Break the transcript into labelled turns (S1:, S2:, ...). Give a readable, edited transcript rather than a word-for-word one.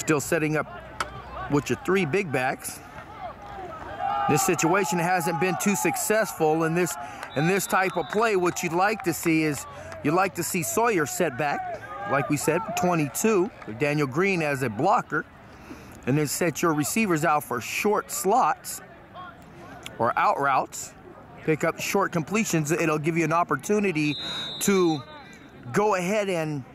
S1: Still setting up with your 3 big backs. This situation hasn't been too successful in this type of play. What you'd like to see is Sawyer set back, like we said, 22, with Daniel Green as a blocker, and then set your receivers out for short slots or out routes. Pick up short completions. It'll give you an opportunity to go ahead and